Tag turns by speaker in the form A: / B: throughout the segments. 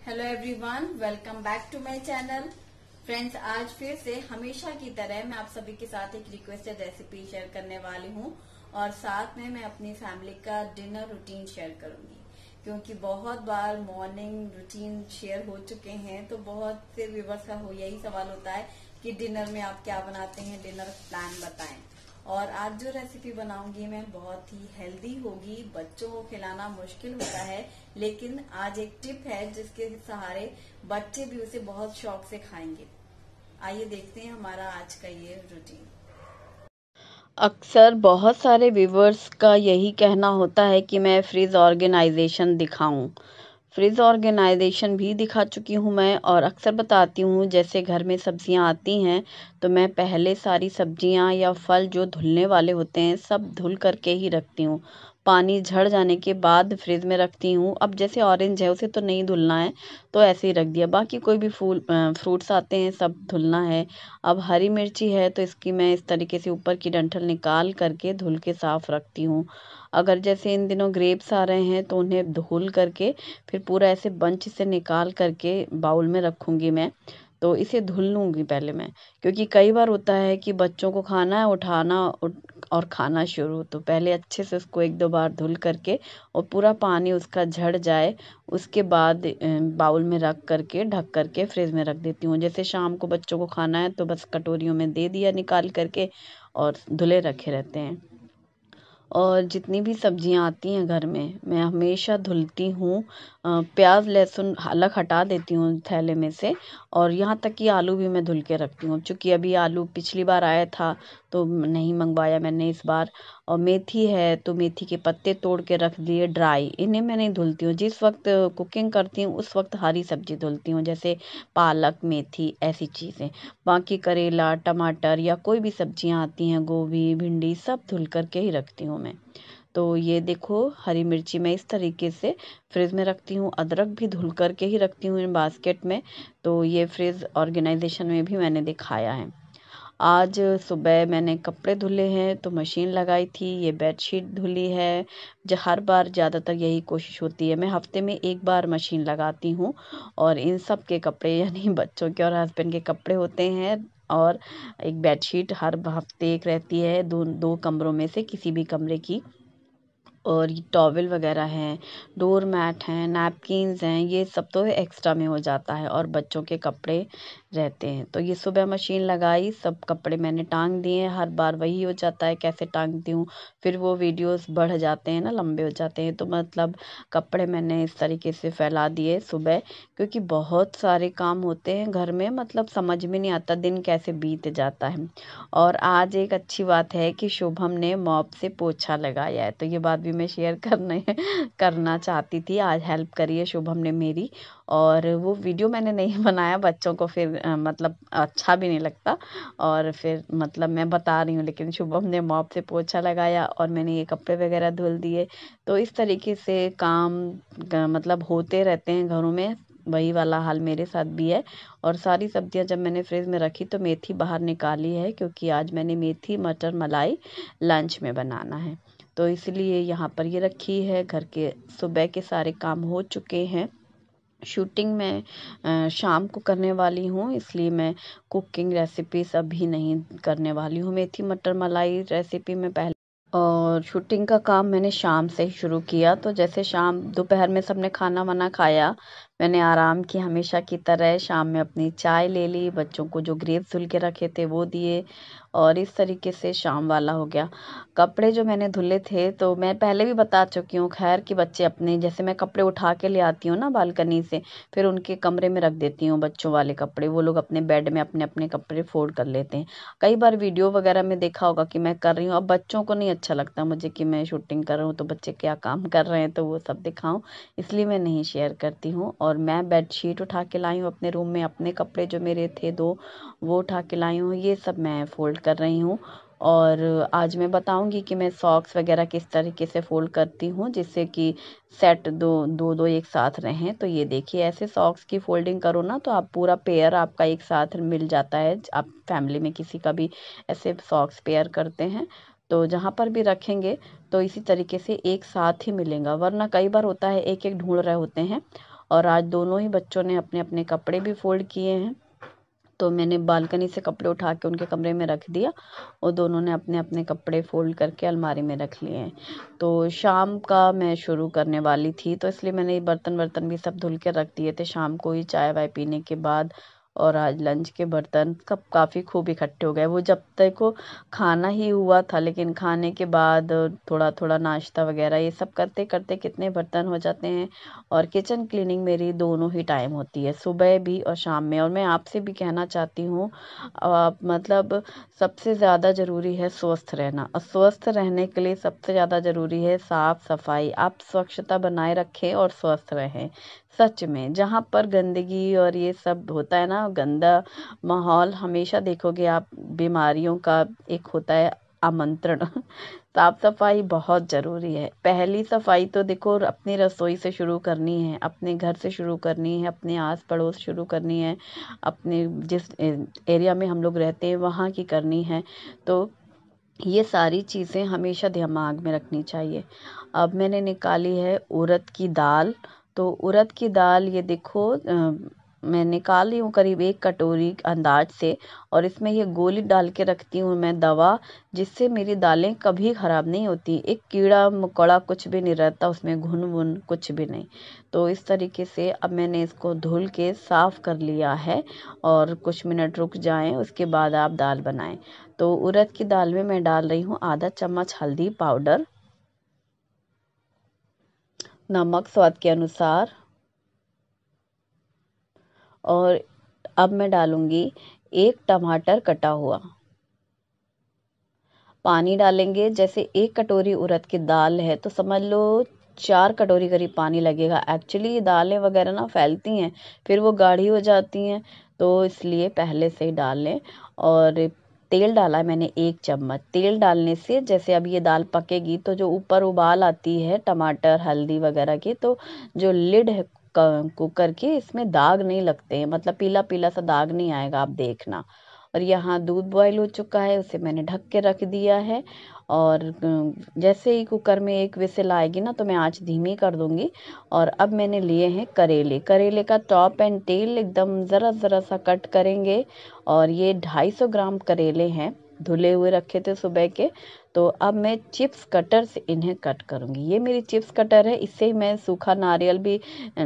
A: Hello everyone, welcome back to my channel. Friends, आज फिर से हमेशा की तरह मैं आप सभी के साथ एक रिक्वेस्टेड रेसिपी शेयर करने वाली हूँ और साथ में मैं अपनी फैमिली का डिनर रूटीन शेयर करूंगी, क्योंकि बहुत बार मॉर्निंग रूटीन शेयर हो चुके हैं तो बहुत से व्यूवर्स का यही सवाल होता है कि डिनर में आप क्या बनाते हैं, डिनर प्लान बताएं। और आज जो रेसिपी बनाऊंगी मैं बहुत ही हेल्दी होगी। बच्चों को खिलाना मुश्किल होता है, लेकिन आज एक टिप है जिसके सहारे बच्चे भी उसे बहुत शौक से खाएंगे। आइए देखते हैं हमारा आज का ये रूटीन।
B: अक्सर बहुत सारे व्यूवर्स का यही कहना होता है कि मैं फ्रिज ऑर्गेनाइजेशन दिखाऊं। फ्रिज ऑर्गेनाइजेशन भी दिखा चुकी हूं मैं, और अक्सर बताती हूं जैसे घर में सब्जियां आती हैं तो मैं पहले सारी सब्जियां या फल जो धुलने वाले होते हैं सब धुल करके ही रखती हूँ। पानी झड़ जाने के बाद फ्रिज में रखती हूँ। अब जैसे ऑरेंज है उसे तो नहीं धुलना है तो ऐसे ही रख दिया, बाकी कोई भी फ्रूट्स आते हैं सब धुलना है। अब हरी मिर्ची है तो इसकी मैं इस तरीके से ऊपर की डंठल निकाल करके धुल के साफ रखती हूँ। अगर जैसे इन दिनों ग्रेप्स आ रहे हैं तो उन्हें धुल करके फिर पूरा ऐसे बंच से निकाल करके बाउल में रखूंगी मैं। तो इसे धुल लूंगी पहले मैं, क्योंकि कई बार होता है कि बच्चों को खाना है, उठाना और खाना शुरू, तो पहले अच्छे से उसको एक दो बार धुल करके और पूरा पानी उसका झड़ जाए उसके बाद बाउल में रख करके ढक करके फ्रिज में रख देती हूँ। जैसे शाम को बच्चों को खाना है तो बस कटोरियों में दे दिया निकाल करके, और धुले रखे रहते हैं। और जितनी भी सब्जियां आती हैं घर में मैं हमेशा धुलती हूँ। प्याज लहसुन अलग हटा देती हूँ थैले में से, और यहाँ तक कि आलू भी मैं धुल के रखती हूँ। चूँकि अभी आलू पिछली बार आया था तो नहीं मंगवाया मैंने इस बार। और मेथी है तो मेथी के पत्ते तोड़ के रख दिए ड्राई, इन्हें मैं नहीं धुलती हूँ। जिस वक्त कुकिंग करती हूँ उस वक्त हरी सब्जी धुलती हूँ, जैसे पालक मेथी ऐसी चीज़ें। बाकी करेला टमाटर या कोई भी सब्जियां आती हैं, गोभी भिंडी, सब धुल करके ही रखती हूँ मैं। तो ये देखो, हरी मिर्ची मैं इस तरीके से फ्रिज में रखती हूँ, अदरक भी धुल करके ही रखती हूँ इन बास्केट में। तो ये फ्रिज ऑर्गेनाइजेशन में भी मैंने दिखाया है। आज सुबह मैंने कपड़े धुले हैं तो मशीन लगाई थी, ये बेडशीट धुली है। जो हर बार ज़्यादातर यही कोशिश होती है, मैं हफ्ते में एक बार मशीन लगाती हूँ। और इन सब के कपड़े यानी बच्चों के और हस्बैंड के कपड़े होते हैं। और एक बेडशीट हर हफ्ते एक रहती है, दो दो कमरों में से किसी भी कमरे की। और ये टॉवल वगैरह हैं, डोर मैट हैं, नैपकिन्स हैं, ये सब तो एक्स्ट्रा में हो जाता है। और बच्चों के कपड़े रहते हैं तो ये सुबह मशीन लगाई, सब कपड़े मैंने टांग दिए। हर बार वही हो जाता है, कैसे टांगती हूँ फिर वो वीडियोस बढ़ जाते हैं ना, लंबे हो जाते हैं। तो मतलब कपड़े मैंने इस तरीके से फैला दिए सुबह, क्योंकि बहुत सारे काम होते हैं घर में, मतलब समझ में नहीं आता दिन कैसे बीत जाता है। और आज एक अच्छी बात है कि शुभम ने मॉप से पोछा लगाया है, तो ये बात भी मैं शेयर करना चाहती थी। आज हेल्प करी है शुभम ने मेरी, और वो वीडियो मैंने नहीं बनाया, बच्चों को फिर मतलब अच्छा भी नहीं लगता, और फिर मतलब मैं बता रही हूँ। लेकिन शुभम ने मॉप से पोछा लगाया और मैंने ये कपड़े वगैरह धुल दिए। तो इस तरीके से काम मतलब होते रहते हैं घरों में। वही वाला हाल मेरे साथ भी है। और सारी सब्जियां जब मैंने फ्रिज में रखी तो मेथी बाहर निकाली है, क्योंकि आज मैंने मेथी मटर मलाई लंच में बनाना है। तो इसलिए यहाँ पर ये रखी है। घर के सुबह के सारे काम हो चुके हैं। शूटिंग मैं शाम को करने वाली हूँ, इसलिए मैं कुकिंग रेसिपीज अभी नहीं करने वाली हूँ। मेथी मटर मलाई रेसिपी में पहले, और शूटिंग का काम मैंने शाम से ही शुरू किया। तो जैसे शाम दोपहर में सबने खाना वाना खाया, मैंने आराम की हमेशा की तरह। शाम में अपनी चाय ले ली, बच्चों को जो ग्रेप्स धुल के रखे थे वो दिए, और इस तरीके से शाम वाला हो गया। कपड़े जो मैंने धुले थे तो मैं पहले भी बता चुकी हूँ खैर, कि बच्चे अपने जैसे मैं कपड़े उठा के ले आती हूँ ना बालकनी से, फिर उनके कमरे में रख देती हूँ बच्चों वाले कपड़े। वो लोग अपने बेड में अपने अपने कपड़े फोल्ड कर लेते हैं। कई बार वीडियो वगैरह में देखा होगा कि मैं कर रही हूँ। अब बच्चों को नहीं अच्छा लगता मुझे कि मैं शूटिंग कर रहा हूँ तो बच्चे क्या काम कर रहे हैं तो वो सब दिखाऊं, इसलिए मैं नहीं शेयर करती हूँ। और मैं बेडशीट उठा के लाई हूँ अपने रूम में, अपने कपड़े जो मेरे थे दो वो उठा के लाई हूँ, ये सब मैं फोल्ड कर रही हूँ। और आज मैं बताऊंगी कि मैं सॉक्स वगैरह किस तरीके से फोल्ड करती हूँ, जिससे कि सेट दो दो दो एक साथ रहें। तो ये देखिए, ऐसे सॉक्स की फोल्डिंग करो ना तो आप पूरा पेयर आपका एक साथ मिल जाता है। आप फैमिली में किसी का भी ऐसे सॉक्स पेयर करते हैं तो जहाँ पर भी रखेंगे तो इसी तरीके से एक साथ ही मिलेगा, वरना कई बार होता है एक एक ढूंढ रहे होते हैं और आज दोनों ही बच्चों ने अपने अपने कपड़े भी फोल्ड किए हैं, तो मैंने बालकनी से कपड़े उठा के उनके कमरे में रख दिया और दोनों ने अपने अपने कपड़े फोल्ड करके अलमारी में रख लिए हैं। तो शाम का मैं शुरू करने वाली थी, तो इसलिए मैंने बर्तन वर्तन भी सब धुल के रख दिए थे शाम को ही चाय वाय पीने के बाद। और आज लंच के बर्तन सब काफ़ी खूब इकट्ठे हो गए। वो जब तक को खाना ही हुआ था, लेकिन खाने के बाद थोड़ा थोड़ा नाश्ता वगैरह ये सब करते करते कितने बर्तन हो जाते हैं। और किचन क्लीनिंग मेरी दोनों ही टाइम होती है, सुबह भी और शाम में। और मैं आपसे भी कहना चाहती हूँ, मतलब सबसे ज़्यादा ज़रूरी है स्वस्थ रहना, और स्वस्थ रहने के लिए सबसे ज़्यादा ज़रूरी है साफ़ सफाई। आप स्वच्छता बनाए रखें और स्वस्थ रहें। सच में जहाँ पर गंदगी और ये सब होता है ना, गंदा माहौल, हमेशा देखोगे आप बीमारियों का एक होता है आमंत्रण। साफ सफाई बहुत ज़रूरी है। पहली सफाई तो देखो अपनी रसोई से शुरू करनी है, अपने घर से शुरू करनी है, अपने आस पड़ोस शुरू करनी है, अपने जिस एरिया में हम लोग रहते हैं वहाँ की करनी है। तो ये सारी चीज़ें हमेशा दिमाग में रखनी चाहिए। अब मैंने निकाली है उड़द की दाल। तो उड़द की दाल ये देखो मैं निकाल रही हूँ करीब 1 कटोरी अंदाज से, और इसमें ये गोली डाल के रखती हूँ मैं दवा, जिससे मेरी दालें कभी ख़राब नहीं होती। एक कीड़ा मकोड़ा कुछ भी नहीं रहता उसमें, घुन वुन कुछ भी नहीं। तो इस तरीके से अब मैंने इसको धुल के साफ़ कर लिया है, और कुछ मिनट रुक जाएं उसके बाद आप दाल बनाएं। तो उड़द की दाल में मैं डाल रही हूँ आधा चम्मच हल्दी पाउडर, नमक स्वाद के अनुसार, और अब मैं डालूंगी 1 टमाटर कटा हुआ। पानी डालेंगे, जैसे 1 कटोरी उड़द की दाल है तो समझ लो 4 कटोरी करीब पानी लगेगा। एक्चुअली ये दालें वगैरह ना फैलती हैं, फिर वो गाढ़ी हो जाती हैं, तो इसलिए पहले से ही डाल लें। और तेल डाला है मैंने 1 चम्मच। तेल डालने से जैसे अब ये दाल पकेगी तो जो ऊपर उबाल आती है टमाटर हल्दी वगैरह की, तो जो लिड है कुकर की, इसमें दाग नहीं लगते हैं, मतलब पीला पीला सा दाग नहीं आएगा, आप देखना। और यहाँ दूध बॉईल हो चुका है, उसे मैंने ढक के रख दिया है। और जैसे ही कुकर में 1 विसिल आएगी ना तो मैं आंच धीमी कर दूंगी। और अब मैंने लिए हैं करेले। करेले का टॉप एंड टेल एकदम ज़रा ज़रा सा कट करेंगे। और ये 250 ग्राम करेले हैं, धुले हुए रखे थे सुबह के। तो अब मैं चिप्स कटर से इन्हें कट करूंगी। ये मेरी चिप्स कटर है, इससे ही मैं सूखा नारियल भी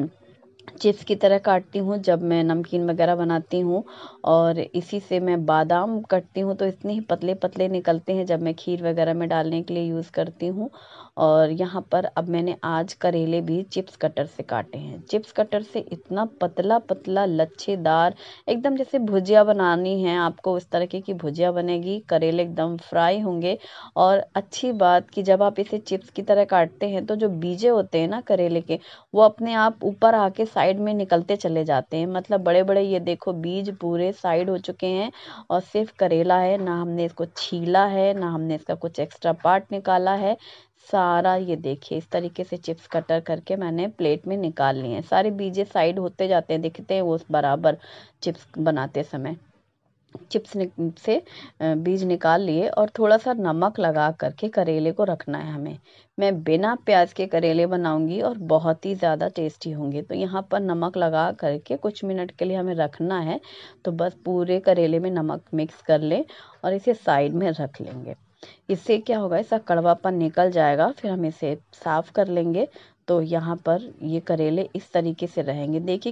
B: चिप्स की तरह काटती हूँ जब मैं नमकीन वगैरह बनाती हूँ। और इसी से मैं बादाम काटती हूँ, तो इतने ही पतले पतले निकलते हैं जब मैं खीर वगैरह में डालने के लिए यूज़ करती हूँ। और यहाँ पर अब मैंने आज करेले भी चिप्स कटर से काटे हैं। चिप्स कटर से इतना पतला पतला लच्छेदार, एकदम जैसे भुजिया बनानी है आपको उस तरीके की भुजिया बनेगी। करेले एकदम फ्राई होंगे। और अच्छी बात कि जब आप इसे चिप्स की तरह काटते हैं तो जो बीजे होते हैं ना करेले के, वो अपने आप ऊपर आके साइड में निकलते चले जाते हैं। मतलब बड़े बड़े ये देखो बीज पूरे साइड हो चुके हैं, और सिर्फ करेला है, ना हमने इसको छीला है ना हमने इसका कुछ एक्स्ट्रा पार्ट निकाला है। सारा ये देखिए इस तरीके से चिप्स कटर करके मैंने प्लेट में निकाल लिए हैं। सारे बीजे साइड होते जाते हैं, दिखते हैं वो बराबर चिप्स बनाते समय। चिप्स से बीज निकाल लिए, और थोड़ा सा नमक लगा करके करेले को रखना है हमें। मैं बिना प्याज के करेले बनाऊंगी और बहुत ही ज़्यादा टेस्टी होंगे। तो यहाँ पर नमक लगा करके कुछ मिनट के लिए हमें रखना है। तो बस पूरे करेले में नमक मिक्स कर लें और इसे साइड में रख लेंगे। इससे क्या होगा, इसका कड़वापन निकल जाएगा, फिर हम इसे साफ कर लेंगे। तो यहाँ पर ये करेले इस तरीके से रहेंगे। देखिए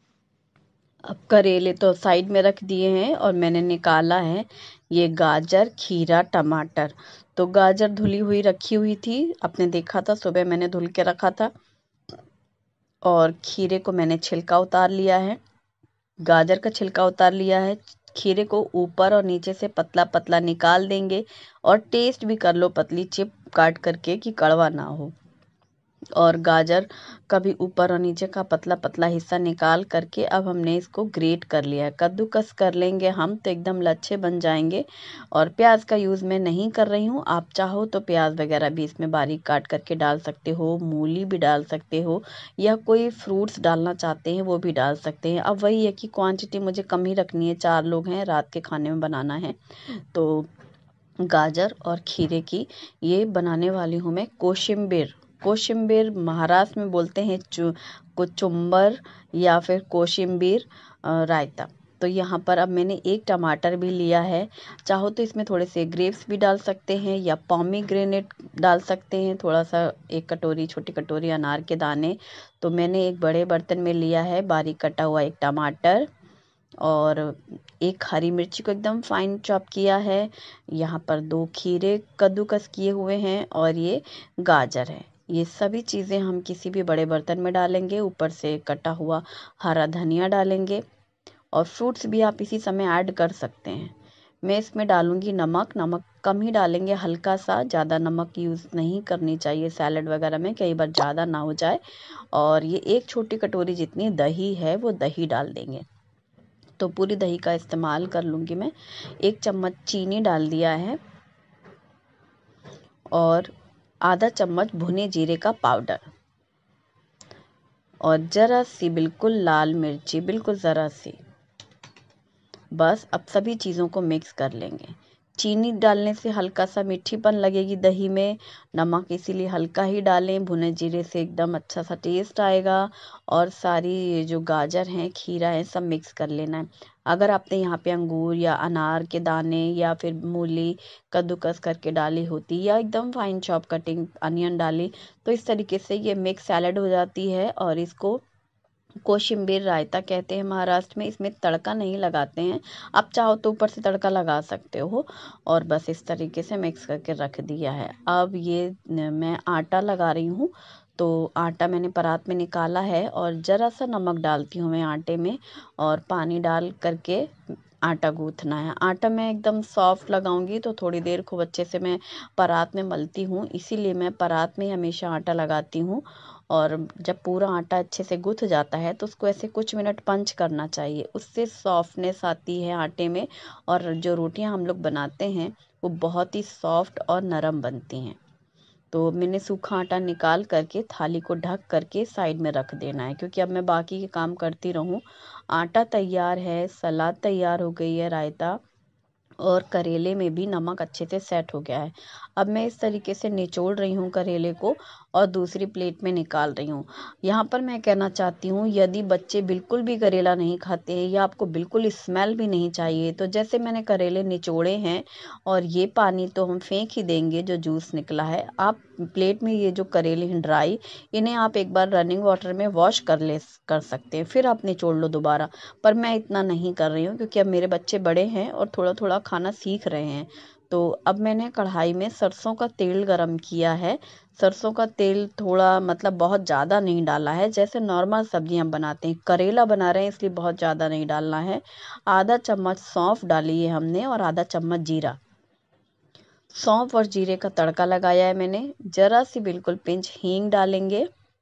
B: अब करेले तो साइड में रख दिए हैं, और मैंने निकाला है ये गाजर खीरा टमाटर। तो गाजर धुली हुई रखी हुई थी, आपने देखा था सुबह मैंने धुल के रखा था। और खीरे को मैंने छिलका उतार लिया है, गाजर का छिलका उतार लिया है। खीरे को ऊपर और नीचे से पतला पतला निकाल देंगे, और टेस्ट भी कर लो पतली चिप काट करके कि कड़वा ना हो। और गाजर का भी ऊपर और नीचे का पतला पतला हिस्सा निकाल करके अब हमने इसको ग्रेट कर लिया है। कद्दूकस कर लेंगे हम तो एकदम लच्छे बन जाएंगे। और प्याज का यूज़ मैं नहीं कर रही हूँ, आप चाहो तो प्याज वगैरह भी इसमें बारीक काट करके डाल सकते हो, मूली भी डाल सकते हो, या कोई फ्रूट्स डालना चाहते हैं वो भी डाल सकते हैं। अब वही है कि क्वांटिटी मुझे कम ही रखनी है, 4 लोग हैं, रात के खाने में बनाना है। तो गाजर और खीरे की ये बनाने वाली हूँ मैं कोशिम्बीर। कोशिम्बीर महाराष्ट्र में बोलते हैं कुचुम्बर या फिर कोशिम्बीर रायता। तो यहाँ पर अब मैंने एक टमाटर भी लिया है। चाहो तो इसमें थोड़े से ग्रेप्स भी डाल सकते हैं या पोमीग्रेनेट डाल सकते हैं, थोड़ा सा, एक कटोरी, छोटी कटोरी अनार के दाने। तो मैंने एक बड़े बर्तन में लिया है बारीक कटा हुआ एक टमाटर और एक हरी मिर्ची को एकदम फाइन चॉप किया है। यहाँ पर 2 खीरे कद्दूकस किए हुए हैं और ये गाजर है। ये सभी चीज़ें हम किसी भी बड़े बर्तन में डालेंगे। ऊपर से कटा हुआ हरा धनिया डालेंगे और फ्रूट्स भी आप इसी समय ऐड कर सकते हैं। मैं इसमें डालूंगी नमक। नमक कम ही डालेंगे, हल्का सा, ज़्यादा नमक यूज़ नहीं करनी चाहिए सैलड वगैरह में, कई बार ज़्यादा ना हो जाए। और ये एक छोटी कटोरी जितनी दही है वो दही डाल देंगे। तो पूरी दही का इस्तेमाल कर लूँगी मैं। 1 चम्मच चीनी डाल दिया है और आधा चम्मच भुने जीरे का पाउडर और ज़रा सी बिल्कुल लाल मिर्ची, बिल्कुल ज़रा सी। बस अब सभी चीज़ों को मिक्स कर लेंगे। चीनी डालने से हल्का सा मीठीपन लगेगी दही में, नमक इसीलिए हल्का ही डालें। भुने जीरे से एकदम अच्छा सा टेस्ट आएगा। और सारी ये जो गाजर हैं, खीरा है, सब मिक्स कर लेना है। अगर आपने यहाँ पे अंगूर या अनार के दाने या फिर मूली कद्दूकस करके डाली होती या एकदम फाइन चॉप कटिंग अनियन डाली तो इस तरीके से ये मिक्स सैलड हो जाती है। और इसको कोशिम्बीर रायता कहते हैं महाराष्ट्र में। इसमें तड़का नहीं लगाते हैं, आप चाहो तो ऊपर से तड़का लगा सकते हो। और बस इस तरीके से मिक्स करके रख दिया है। अब ये मैं आटा लगा रही हूँ। तो आटा मैंने परात में निकाला है और ज़रा सा नमक डालती हूँ मैं आटे में और पानी डाल करके आटा गूँथना है। आटा मैं एकदम सॉफ्ट लगाऊंगी तो थोड़ी देर खूब अच्छे से मैं परात में मलती हूँ, इसीलिए मैं परात में हमेशा आटा लगाती हूँ। और जब पूरा आटा अच्छे से गूँथ जाता है तो उसको ऐसे कुछ मिनट पंच करना चाहिए, उससे सॉफ्टनेस आती है आटे में और जो रोटियां हम लोग बनाते हैं वो बहुत ही सॉफ्ट और नरम बनती हैं। तो मैंने सूखा आटा निकाल करके थाली को ढक करके साइड में रख देना है, क्योंकि अब मैं बाकी के काम करती रहूं। आटा तैयार है, सलाद तैयार हो गई है, रायता और करेले में भी नमक अच्छे से सेट हो गया है। अब मैं इस तरीके से निचोड़ रही हूँ करेले को और दूसरी प्लेट में निकाल रही हूँ। यहाँ पर मैं कहना चाहती हूँ, यदि बच्चे बिल्कुल भी करेला नहीं खाते हैं या आपको बिल्कुल स्मेल भी नहीं चाहिए, तो जैसे मैंने करेले निचोड़े हैं और ये पानी तो हम फेंक ही देंगे जो जूस निकला है। आप प्लेट में ये जो करेले हैं ड्राई, इन्हें आप एक बार रनिंग वाटर में वॉश कर सकते हैं, फिर आप निचोड़ लो दोबारा। पर मैं इतना नहीं कर रही हूँ क्योंकि अब मेरे बच्चे बड़े हैं और थोड़ा थोड़ा खाना सीख रहे हैं। तो अब मैंने कढ़ाई में सरसों का तेल गरम किया है। सरसों का तेल थोड़ा, मतलब बहुत ज़्यादा नहीं डाला है, जैसे नॉर्मल सब्जियां बनाते हैं, करेला बना रहे हैं इसलिए बहुत ज़्यादा नहीं डालना है। आधा चम्मच सौंफ डाली है हमने और आधा चम्मच जीरा। सौंफ और जीरे का तड़का लगाया है मैंने। जरा सी बिल्कुल पिंच हींग डालेंगे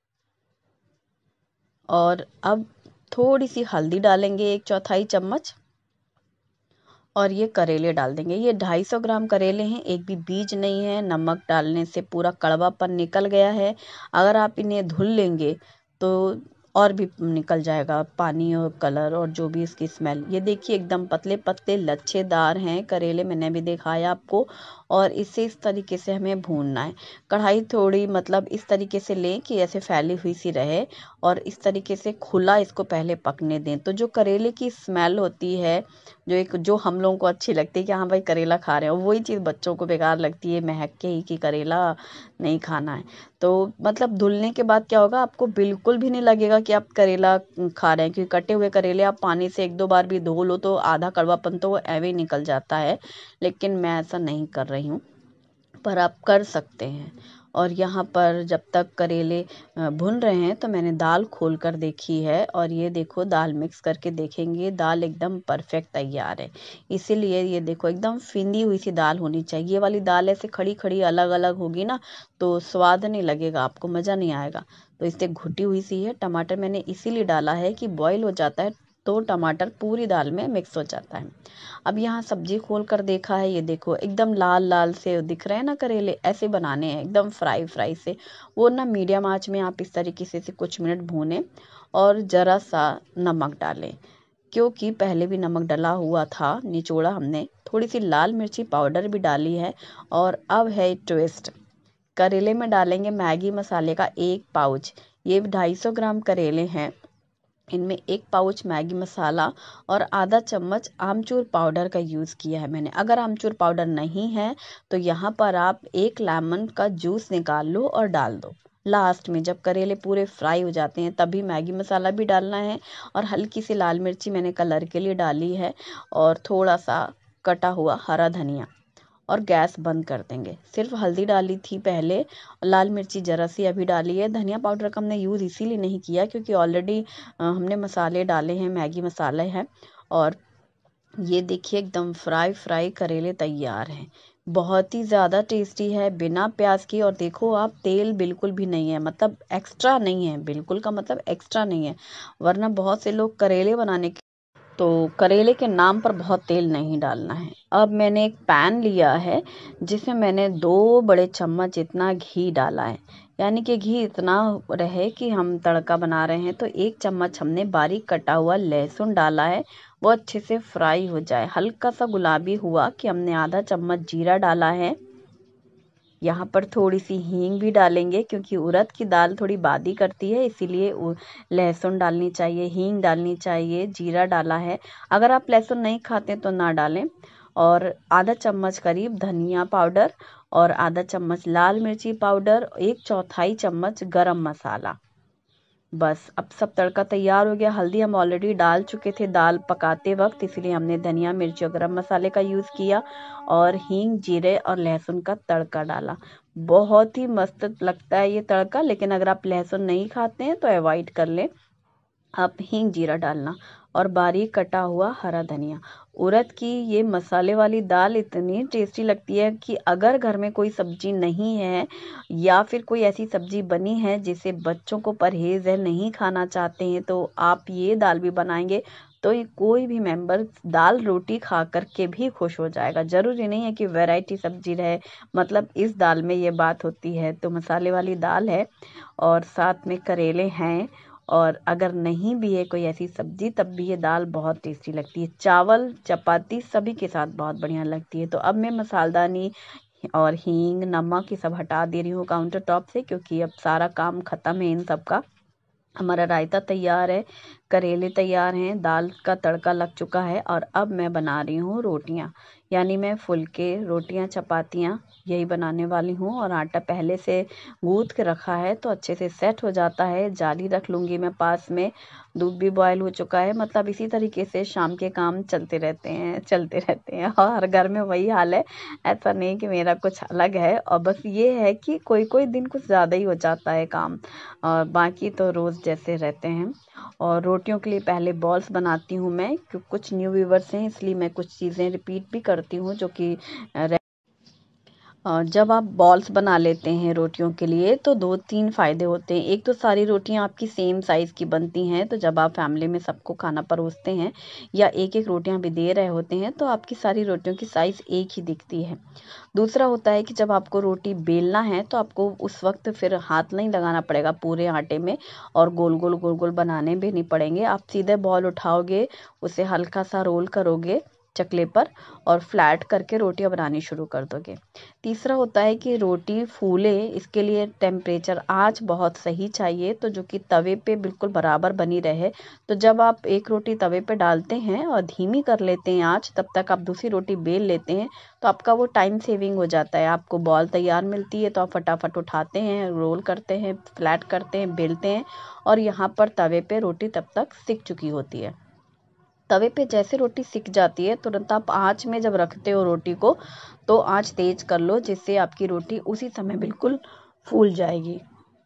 B: और अब थोड़ी सी हल्दी डालेंगे, 1/4 चम्मच। और ये करेले डाल देंगे। ये 250 ग्राम करेले हैं, एक भी बीज नहीं है। नमक डालने से पूरा कड़वापन निकल गया है। अगर आप इन्हें धुल लेंगे तो और भी निकल जाएगा पानी और कलर और जो भी इसकी स्मेल। ये देखिए एकदम पतले पतले लच्छेदार हैं करेले, मैंने भी दिखाया आपको। और इसे इस तरीके से हमें भूनना है। कढ़ाई थोड़ी, मतलब इस तरीके से लें कि ऐसे फैली हुई सी रहे और इस तरीके से खुला इसको पहले पकने दें। तो जो करेले की स्मेल होती है, जो हम लोगों को अच्छी लगती है कि हाँ भाई करेला खा रहे हैं, वही चीज़ बच्चों को बेकार लगती है महक के ही कि करेला नहीं खाना है। तो मतलब धुलने के बाद क्या होगा, आपको बिल्कुल भी नहीं लगेगा कि आप करेला खा रहे हैं, क्योंकि कटे हुए करेले आप पानी से 1-2 बार भी धो लो तो आधा कड़वापन तो ऐवे ही निकल जाता है। लेकिन मैं ऐसा नहीं कर रही हूँ, पर आप कर सकते हैं। और यहाँ पर जब तक करेले भुन रहे हैं तो मैंने दाल खोल कर देखी है और ये देखो दाल मिक्स करके देखेंगे, दाल एकदम परफेक्ट तैयार है। इसीलिए ये देखो एकदम फिंदी हुई सी दाल होनी चाहिए। ये वाली दाल ऐसे खड़ी खड़ी अलग अलग होगी ना तो स्वाद नहीं लगेगा, आपको मज़ा नहीं आएगा। तो इससे घुटी हुई सी है। टमाटर मैंने इसीलिए डाला है कि बॉईल हो जाता है तो टमाटर पूरी दाल में मिक्स हो जाता है। अब यहाँ सब्जी खोल कर देखा है, ये देखो एकदम लाल लाल से दिख रहे हैं ना करेले, ऐसे बनाने हैं एकदम फ्राई फ्राई से। वो ना मीडियम आंच में आप इस तरीके से कुछ मिनट भूनें और ज़रा सा नमक डालें, क्योंकि पहले भी नमक डला हुआ था, निचोड़ा हमने। थोड़ी सी लाल मिर्ची पाउडर भी डाली है। और अब है ट्विस्ट, करेले में डालेंगे मैगी मसाले का 1 पाउच। ये 250 ग्राम करेले हैं। इनमें 1 पाउच मैगी मसाला और आधा चम्मच आमचूर पाउडर का यूज़ किया है मैंने। अगर आमचूर पाउडर नहीं है तो यहाँ पर आप 1 लेमन का जूस निकाल लो और डाल दो। लास्ट में जब करेले पूरे फ्राई हो जाते हैं तभी मैगी मसाला भी डालना है और हल्की सी लाल मिर्ची मैंने कलर के लिए डाली है और थोड़ा सा कटा हुआ हरा धनिया, और गैस बंद कर देंगे। सिर्फ हल्दी डाली थी पहले, लाल मिर्ची ज़रा सी अभी डाली है। धनिया पाउडर का हमने यूज़ इसीलिए नहीं किया क्योंकि ऑलरेडी हमने मसाले डाले हैं, मैगी मसाले हैं। और ये देखिए एकदम फ्राई करेले तैयार हैं। बहुत ही ज़्यादा टेस्टी है बिना प्याज की। और देखो आप, तेल बिल्कुल भी नहीं है, मतलब एक्स्ट्रा नहीं है, बिल्कुल का मतलब एक्स्ट्रा नहीं है। वरना बहुत से लोग करेले बनाने तो करेले के नाम पर बहुत तेल नहीं डालना है। अब मैंने एक पैन लिया है जिसमें मैंने 2 बड़े चम्मच इतना घी डाला है, यानी कि घी इतना रहे कि हम तड़का बना रहे हैं। तो 1 चम्मच हमने बारीक कटा हुआ लहसुन डाला है, वो अच्छे से फ्राई हो जाए, हल्का सा गुलाबी हुआ कि हमने आधा चम्मच जीरा डाला है। यहाँ पर थोड़ी सी हींग भी डालेंगे क्योंकि उड़द की दाल थोड़ी बादी करती है, इसीलिए लहसुन डालनी चाहिए, हींग डालनी चाहिए, जीरा डाला है। अगर आप लहसुन नहीं खाते तो ना डालें। और आधा चम्मच करीब धनिया पाउडर और आधा चम्मच लाल मिर्ची पाउडर, 1/4 चम्मच गरम मसाला। बस अब सब तड़का तैयार हो गया। हल्दी हम ऑलरेडी डाल चुके थे दाल पकाते वक्त, इसलिए हमने धनिया मिर्ची और गरम मसाले का यूज़ किया और हींग, जीरे और लहसुन का तड़का डाला। बहुत ही मस्त लगता है ये तड़का, लेकिन अगर आप लहसुन नहीं खाते हैं तो अवॉइड कर लें। आप हींग जीरा डालना और बारीक कटा हुआ हरा धनिया। उड़द की ये मसाले वाली दाल इतनी टेस्टी लगती है कि अगर घर में कोई सब्जी नहीं है या फिर कोई ऐसी सब्जी बनी है जिसे बच्चों को परहेज है, नहीं खाना चाहते हैं, तो आप ये दाल भी बनाएंगे तो ये कोई भी मेंबर दाल रोटी खा कर के भी खुश हो जाएगा। ज़रूरी नहीं है कि वैरायटी सब्जी रहे, मतलब इस दाल में ये बात होती है। तो मसाले वाली दाल है और साथ में करेले हैं, और अगर नहीं भी है कोई ऐसी सब्जी तब भी ये दाल बहुत टेस्टी लगती है। चावल चपाती सभी के साथ बहुत बढ़िया लगती है। तो अब मैं मसालदानी और हींग नमक ये सब हटा दे रही हूँ काउंटर टॉप से, क्योंकि अब सारा काम ख़त्म है इन सब का। हमारा रायता तैयार है, करेले तैयार हैं, दाल का तड़का लग चुका है और अब मैं बना रही हूँ रोटियाँ, यानी मैं फुलके रोटियाँ चपातियाँ यही बनाने वाली हूँ। और आटा पहले से गूँथ के रखा है तो अच्छे से सेट हो जाता है। जाली रख लूँगी मैं पास में, दूध भी बॉयल हो चुका है। मतलब इसी तरीके से शाम के काम चलते रहते हैं और हर घर में वही हाल है। ऐसा नहीं कि मेरा कुछ अलग है, और बस ये है कि कोई कोई दिन कुछ ज़्यादा ही हो जाता है काम, और बाकी तो रोज़ जैसे रहते हैं। और रोटियों के लिए पहले बॉल्स बनाती हूँ मैं, क्योंकि कुछ न्यू व्यूवर्स हैं इसलिए मैं कुछ चीज़ें रिपीट भी करती हूँ जो कि जब आप बॉल्स बना लेते हैं रोटियों के लिए तो 2-3 फ़ायदे होते हैं। एक तो सारी रोटियां आपकी सेम साइज़ की बनती हैं, तो जब आप फैमिली में सबको खाना परोसते हैं या एक एक रोटियां भी दे रहे होते हैं तो आपकी सारी रोटियों की साइज़ एक ही दिखती है। दूसरा होता है कि जब आपको रोटी बेलना है तो आपको उस वक्त फिर हाथ नहीं लगाना पड़ेगा पूरे आटे में, और गोल गोल बनाने भी नहीं पड़ेंगे। आप सीधे बॉल उठाओगे, उसे हल्का सा रोल करोगे चकले पर और फ्लैट करके रोटियां बनानी शुरू कर दोगे। तीसरा होता है कि रोटी फूले, इसके लिए टेम्परेचर आंच बहुत सही चाहिए, तो जो कि तवे पे बिल्कुल बराबर बनी रहे। तो जब आप एक रोटी तवे पे डालते हैं और धीमी कर लेते हैं आंच, तब तक आप दूसरी रोटी बेल लेते हैं, तो आपका वो टाइम सेविंग हो जाता है। आपको बॉल तैयार मिलती है तो आप फटाफट उठाते हैं, रोल करते हैं, फ्लैट करते हैं, बेलते हैं, और यहाँ पर तवे पे रोटी तब तक सिक चुकी होती है। तवे पे जैसे रोटी सिक जाती है तुरंत आप आंच में जब रखते हो रोटी को तो आंच तेज कर लो, जिससे आपकी रोटी उसी समय बिल्कुल फूल जाएगी।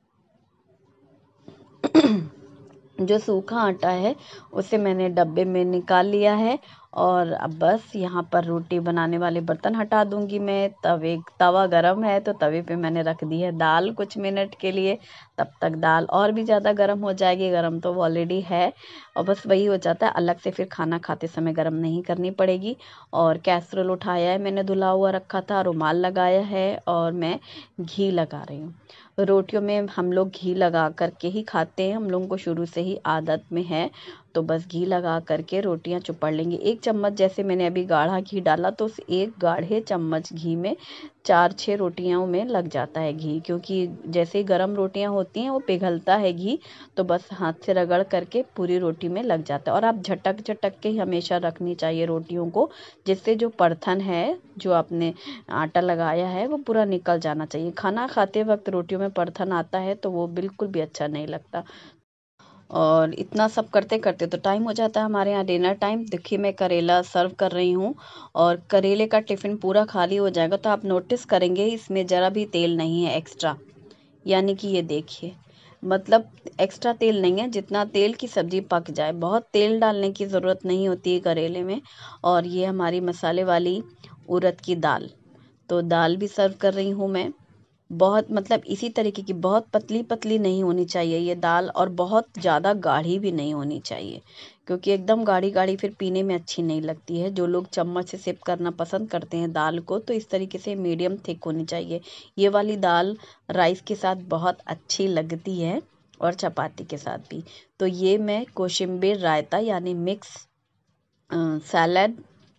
B: जो सूखा आटा है उसे मैंने डब्बे में निकाल लिया है, और अब बस यहाँ पर रोटी बनाने वाले बर्तन हटा दूंगी मैं। तवा गरम है तो तवे पे मैंने रख दी है दाल कुछ मिनट के लिए, तब तक दाल और भी ज़्यादा गर्म हो जाएगी। गर्म तो ऑलरेडी है, और बस वही हो जाता है, अलग से फिर खाना खाते समय गर्म नहीं करनी पड़ेगी। और कैसरोल उठाया है मैंने, धुला हुआ रखा था, रुमाल लगाया है और मैं घी लगा रही हूँ। रोटियों में हम लोग घी लगा करके ही खाते हैं, हम लोगों को शुरू से ही आदत में है। तो बस घी लगा करके रोटियां चुपड़ लेंगे। 1 चम्मच जैसे मैंने अभी गाढ़ा घी डाला तो उस 1 गाढ़े चम्मच घी में 4-6 रोटियों में लग जाता है घी, क्योंकि जैसे ही गर्म रोटियां होती हैं वो पिघलता है घी, तो बस हाथ से रगड़ करके पूरी रोटी में लग जाता है। और आप झटक झटक के ही हमेशा रखनी चाहिए रोटियों को, जिससे जो परथन है, जो आपने आटा लगाया है, वो पूरा निकल जाना चाहिए। खाना खाते वक्त रोटियों में परथन आता है तो वो बिल्कुल भी अच्छा नहीं लगता। और इतना सब करते करते तो टाइम हो जाता है हमारे यहाँ डिनर टाइम। देखिए मैं करेला सर्व कर रही हूँ और करेले का टिफ़िन पूरा खाली हो जाएगा तो आप नोटिस करेंगे इसमें ज़रा भी तेल नहीं है एक्स्ट्रा, यानी कि ये देखिए, मतलब एक्स्ट्रा तेल नहीं है, जितना तेल की सब्ज़ी पक जाए। बहुत तेल डालने की ज़रूरत नहीं होती है करेले में। और ये हमारी मसाले वाली उड़द की दाल, तो दाल भी सर्व कर रही हूँ मैं। बहुत मतलब इसी तरीके की, बहुत पतली पतली नहीं होनी चाहिए ये दाल, और बहुत ज़्यादा गाढ़ी भी नहीं होनी चाहिए, क्योंकि एकदम गाढ़ी गाढ़ी फिर पीने में अच्छी नहीं लगती है। जो लोग चम्मच से सिप करना पसंद करते हैं दाल को, तो इस तरीके से मीडियम थिक होनी चाहिए। ये वाली दाल राइस के साथ बहुत अच्छी लगती है और चपाती के साथ भी। तो ये मैं कोशिम्बीर रायता यानी मिक्स सैलड,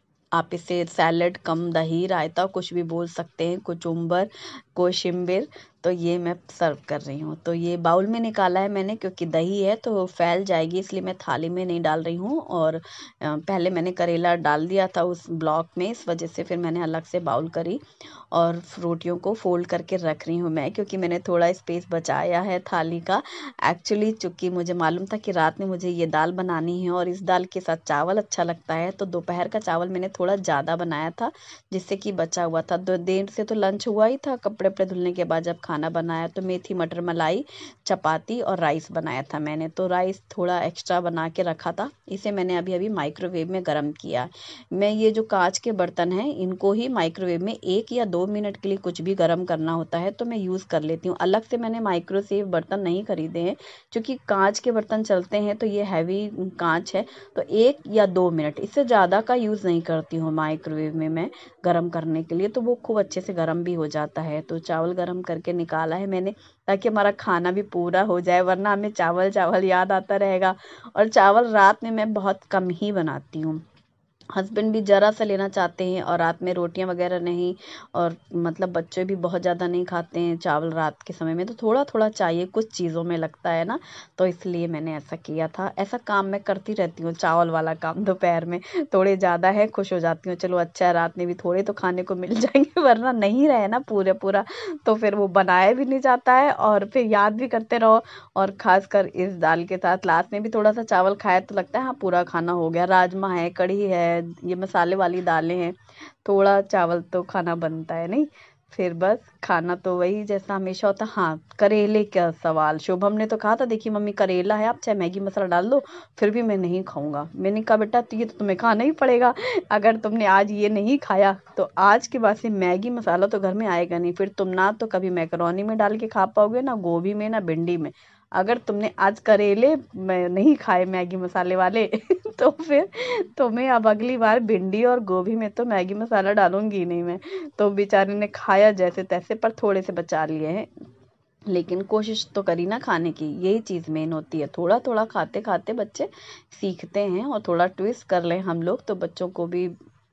B: आप इसे सैलड कम दही रायता कुछ भी बोल सकते हैं, कुचुम्बर, कोशिम्बीर, तो ये मैं सर्व कर रही हूँ। तो ये बाउल में निकाला है मैंने, क्योंकि दही है तो फैल जाएगी, इसलिए मैं थाली में नहीं डाल रही हूँ। और पहले मैंने करेला डाल दिया था उस ब्लॉक में, इस वजह से फिर मैंने अलग से बाउल करी और रोटियों को फोल्ड करके रख रही हूँ मैं, क्योंकि मैंने थोड़ा स्पेस बचाया है थाली का। एक्चुअली चूँकि मुझे मालूम था कि रात में मुझे ये दाल बनानी है और इस दाल के साथ चावल अच्छा लगता है, तो दोपहर का चावल मैंने थोड़ा ज़्यादा बनाया था, जिससे कि बचा हुआ था। 2 देर से तो लंच हुआ ही था, कपड़े वपड़े धुलने के बाद जब खाना बनाया तो मेथी मटर मलाई, चपाती और राइस बनाया था मैंने। तो राइस थोड़ा एक्स्ट्रा बना के रखा था, इसे मैंने अभी अभी माइक्रोवेव में गर्म किया। मैं ये जो कांच के बर्तन हैं इनको ही माइक्रोवेव में 1 या 2 मिनट के लिए कुछ भी गर्म करना होता है तो मैं यूज़ कर लेती हूँ। अलग से मैंने माइक्रोसेव बर्तन नहीं खरीदे हैं, क्योंकि कांच के बर्तन चलते हैं, तो ये हैवी कांच है, तो 1 या 2 मिनट, इससे ज़्यादा का यूज़ नहीं करती हूँ माइक्रोवेव में मैं गर्म करने के लिए, तो वो खूब अच्छे से गर्म भी हो जाता है। तो चावल गर्म करके निकाला है मैंने, ताकि हमारा खाना भी पूरा हो जाए, वरना हमें चावल चावल याद आता रहेगा। और चावल रात में मैं बहुत कम ही बनाती हूँ, हस्बैंड भी ज़रा सा लेना चाहते हैं और रात में रोटियां वगैरह नहीं, और मतलब बच्चे भी बहुत ज़्यादा नहीं खाते हैं चावल रात के समय में, तो थोड़ा थोड़ा चाहिए, कुछ चीज़ों में लगता है ना, तो इसलिए मैंने ऐसा किया था। ऐसा काम मैं करती रहती हूँ, चावल वाला काम दोपहर में थोड़े ज़्यादा है, खुश हो जाती हूँ, चलो अच्छा है रात में भी थोड़े तो खाने को मिल जाएंगे, वरना नहीं रहे ना पूरे पूरा तो फिर वो बनाया भी नहीं जाता है और फिर याद भी करते रहो। और खासकर इस दाल के साथ लास्ट में भी थोड़ा सा चावल खाया तो लगता है हाँ पूरा खाना हो गया। राजमा है, कढ़ी है, ये मसाले वाली दालें हैं, थोड़ा चावल तो खाना बनता है नहीं, फिर बस खाना तो वही जैसा हमेशा होता। हाँ, करेले का सवाल, शुभम ने तो कहा था देखिए मम्मी करेला है, आप चाहे मैगी मसाला डाल दो, फिर भी मैं नहीं खाऊंगा। मैंने कहा बेटा तो ये तो तुम्हें खाना ही पड़ेगा, अगर तुमने आज ये नहीं खाया तो आज के बाद से मैगी मसाला तो घर में आएगा नहीं, फिर तुम ना तो कभी मैकरोनी में डाल के खा पाओगे, ना गोभी में, ना भिंडी में। अगर तुमने आज करेले मैं नहीं खाए मैगी मसाले वाले तो फिर तुम्हें अब अगली बार भिंडी और गोभी में तो मैगी मसाला डालूंगी नहीं मैं। तो बेचारे ने खाया जैसे तैसे, पर थोड़े से बचा लिए हैं, लेकिन कोशिश तो करी ना खाने की, यही चीज़ मेन होती है। थोड़ा थोड़ा खाते खाते बच्चे सीखते हैं, और थोड़ा ट्विस्ट कर लें हम लोग तो बच्चों को भी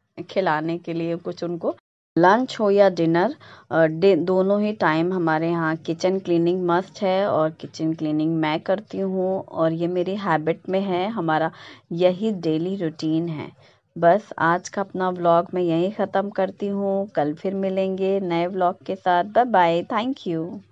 B: खिलाने के लिए कुछ, उनको लंच हो या डिनर, दोनों ही टाइम हमारे यहाँ किचन क्लीनिंग मस्ट है, और किचन क्लीनिंग मैं करती हूँ, और ये मेरी हैबिट में है, हमारा यही डेली रूटीन है। बस आज का अपना व्लॉग मैं यहीं ख़त्म करती हूँ, कल फिर मिलेंगे नए व्लॉग के साथ। Bye bye, thank you.